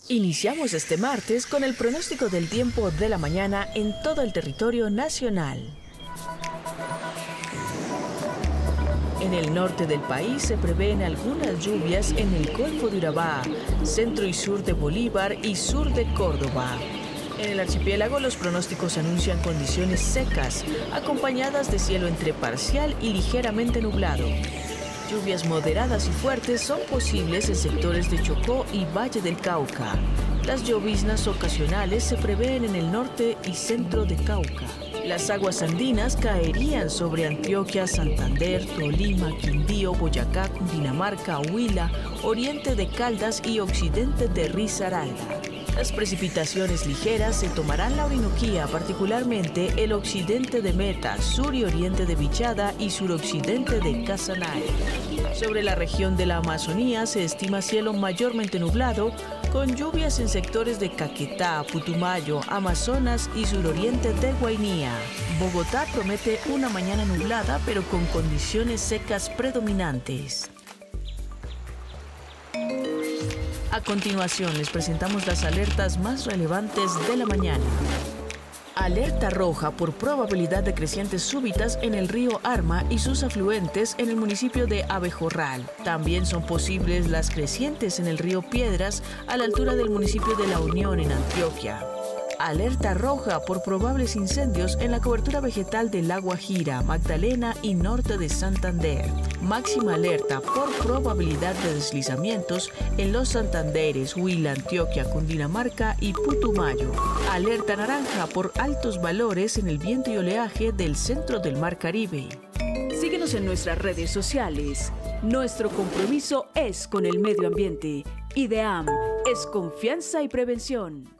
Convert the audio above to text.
Iniciamos este martes con el pronóstico del tiempo de la mañana en todo el territorio nacional. En el norte del país se prevén algunas lluvias en el Golfo de Urabá, centro y sur de Bolívar y sur de Córdoba. En el archipiélago los pronósticos anuncian condiciones secas, acompañadas de cielo entre parcial y ligeramente nublado. Lluvias moderadas y fuertes son posibles en sectores de Chocó y Valle del Cauca. Las lloviznas ocasionales se prevén en el norte y centro de Cauca. Las aguas andinas caerían sobre Antioquia, Santander, Tolima, Quindío, Boyacá, Cundinamarca, Huila, oriente de Caldas y occidente de Risaralda. Las precipitaciones ligeras se tomarán la Orinoquía, particularmente el occidente de Meta, sur y oriente de Vichada y suroccidente de Casanare. Sobre la región de la Amazonía se estima cielo mayormente nublado, con lluvias en sectores de Caquetá, Putumayo, Amazonas y suroriente de Guainía. Bogotá promete una mañana nublada, pero con condiciones secas predominantes. A continuación les presentamos las alertas más relevantes de la mañana. Alerta roja por probabilidad de crecientes súbitas en el río Arma y sus afluentes en el municipio de Abejorral. También son posibles las crecientes en el río Piedras a la altura del municipio de La Unión en Antioquia. Alerta roja por probables incendios en la cobertura vegetal de La Guajira, Magdalena y norte de Santander. Máxima alerta por probabilidad de deslizamientos en los Santanderes, Huila, Antioquia, Cundinamarca y Putumayo. Alerta naranja por altos valores en el viento y oleaje del centro del Mar Caribe. Síguenos en nuestras redes sociales. Nuestro compromiso es con el medio ambiente. IDEAM es confianza y prevención.